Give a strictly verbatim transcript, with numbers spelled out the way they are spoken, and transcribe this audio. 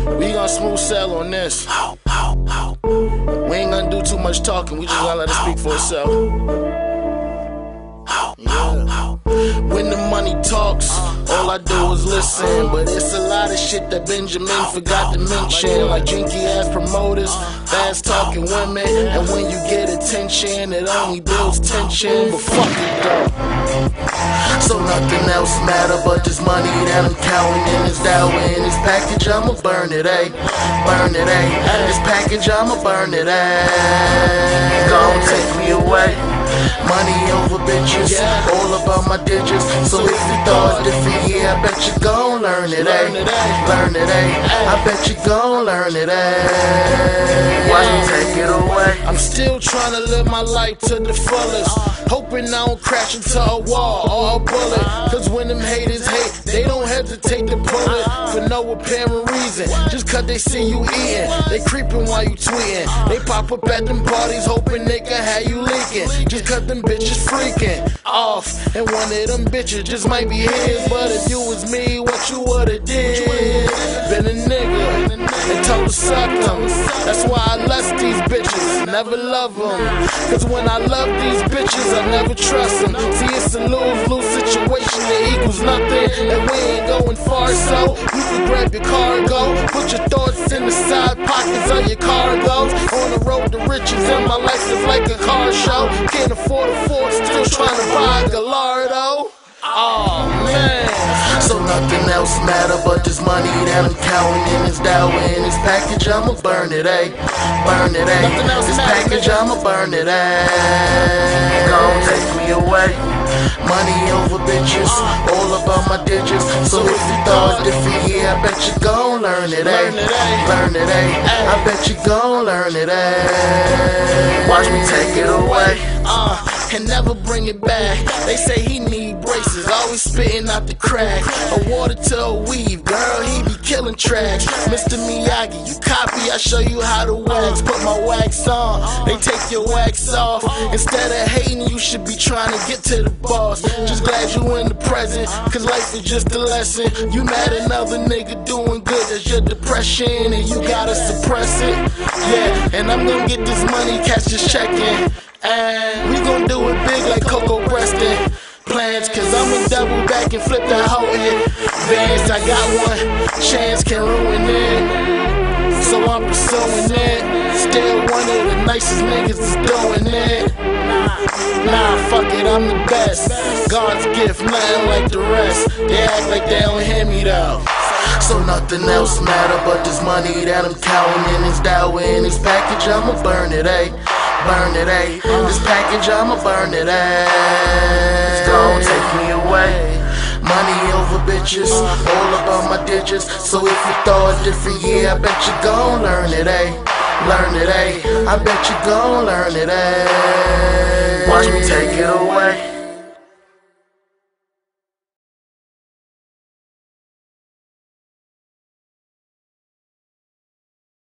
We gonna smooth sail on this. We ain't gonna do too much talking, we just gonna let it speak for itself. Yeah. When the money talks, all I do is listen. But it's a lot of shit that Benjamin forgot to mention, like jinky ass promoters, fast talking women. And when you get attention, it only builds tension. But fuck it though. So nothing else matter but this money that I'm counting in this dough. In this package I'ma burn it, ayy. Burn it, ayy. This package I'ma burn it, ayy. Gon' take me away. Money over bitches, all about my digits. So if you thought different, yeah, I bet you gon' learn it, ayy. Learn it, ayy. I bet you gon' learn it, ayy. Why you take it away? I'm still trying to live my life to the fullest, hoping I don't crash into a wall or a bullet. Cause when them haters hate, they don't hesitate to pull it for no apparent reason. Just cause they see you eating, they creeping while you tweeting. They pop up at them parties hoping they can have you leaking. Just cause them bitches freaking off, and one of them bitches just might be his. But if you was me, what you would've did? Been a nigga and told to suck them. That's why I lust these bitches, never love them. Cause when I love these bitches, I never trust them. See, it's a lose-lose situation that equals nothing, and we ain't going far, so you can grab your cargo, put your thoughts in the side pockets of your cargos. On the road to riches, and my life is like a car show. Can't afford a Ford, still trying to buy a Gallardo. Oh man. So nothing else matter but this money that I'm counting in this dough. In this package I'ma burn it, ayy. Burn it, ayy. This package I'ma burn it, ayy. Gon' take me away. Money over bitches, all about my digits. So if you thought different, yeah, I bet you gon' learn it, ayy. Learn it, ayy. I bet you gon' learn it, ayy. Watch me take it away. Uh, and never bring it back. They say he need braces, always spitting out the crack. A water to a weave, girl, he be killing tracks. Mister Miyagi, you copy, I show you how to wax. Put my wax on, they take your wax off. Instead of hating, you should be trying to get to the boss. Just glad you in the present, cause life is just a lesson. You mad another nigga doing good, that's your depression, and you gotta suppress it. Yeah, and I'm gonna get this money, catch this check in. And we gon' do it big like Coco Preston. Plans, cause I'ma double back and flip that hoe in. Vance, I got one chance, can ruin it. So I'm pursuing it. Still one of the nicest niggas is doing it. Nah, fuck it, I'm the best. God's gift, nothing like the rest. They act like they don't hear me though. So nothing else matter but this money that I'm counting in this dough. In this package I'ma burn it, ayy. Burn it, ayy. This package I'ma burn it, ayy. It's gon' take me away. Money over bitches, all about my digits. So if you thought different, yeah, I bet you gon' learn it, ayy. Learn it, ayy. I bet you gon' learn it, ayy. Watch me take it away.